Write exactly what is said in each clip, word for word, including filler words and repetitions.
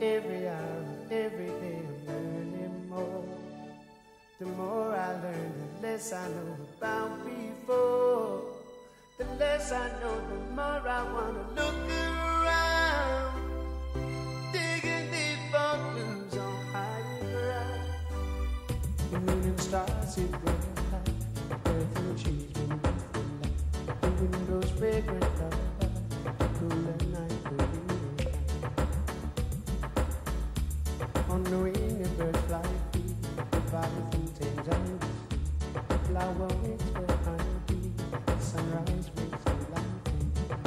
Every hour, every day I'm learning more. The more I learn, the less I know about before. The less I know, the more I wanna look around. Digging deep for clues on higher ground. The moon and stars sit bright high. Earth and trees beneath the light. The wind blows fragrant lullaby. Cooler night, the on the wing, the birds fly free. The valley fountains and the sea. The flower waits for honeybee. The sunrise wakes the light.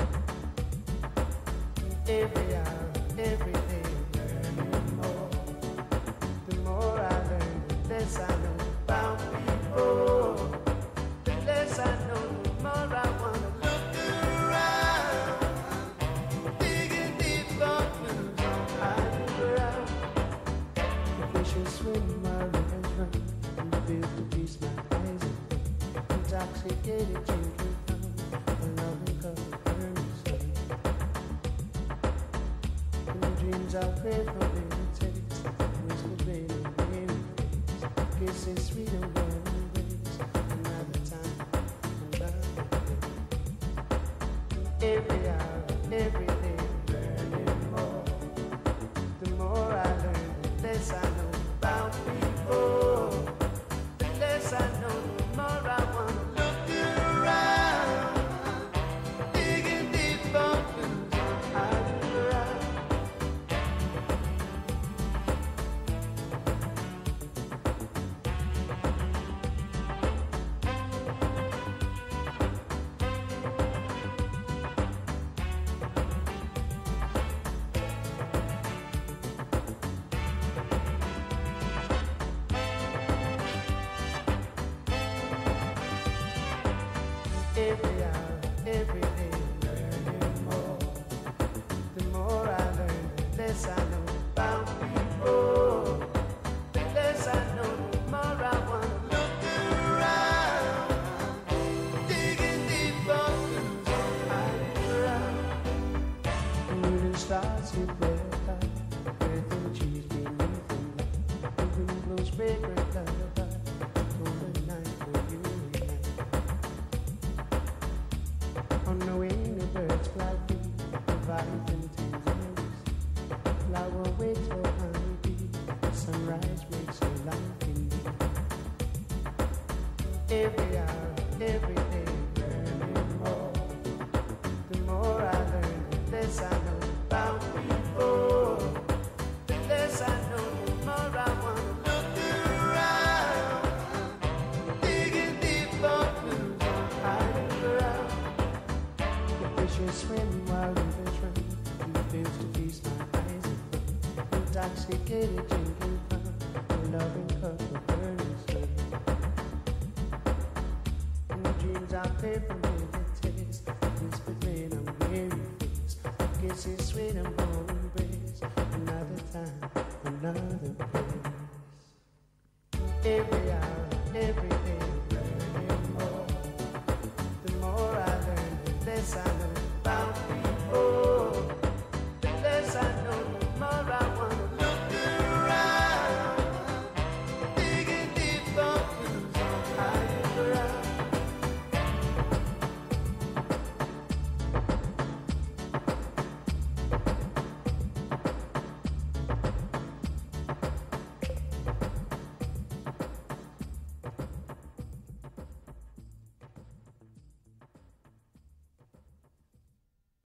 Every hour, every day, learning more. The more I learn, the less I know about people. The less I know, the more I wanna look around. Digging deep for clues on higher ground. Fishes swim, my rivers run, and feel the peace my eyes open. Intoxicated, drinking from a loving cup of burning sun. In the dreams I pray for irritates, whisper baby, baby face. Kisses sweet and warm embrace, another time, another day. Every hour, every day, learning more. The more I learn, the less I know about people. The less I know, the more I wanna look around. Digging deep for clues on higher ground. Every hour, every day, learning more. The more I learn, the less I know about people. The less I know, the more I wanna look around. Digging deep for clues on higher ground. The moon and stars sit red high. Earth and trees beneath the light. The wind blows fragrant lullaby. Golden night for you and I. On the wing, the birds fly free. The valley fountains and the sea. Flower waits for honeybee. Sunrise makes a life indeed. Every hour, every day, learning more. The more I learn, the less I know about people. The less I know, the more I wanna look around. Digging deep for clues on higher ground. Fishes swim while rivers run. He feels to feast my eyes open. Intoxicated, drinking from a loving cup of burning sun. In the dreams I pray for meditates. Whispered rain on weary face. Kisses sweet and warm embrace. Another time, another place. Every hour, every day, learning more. The more I learn, the less I know.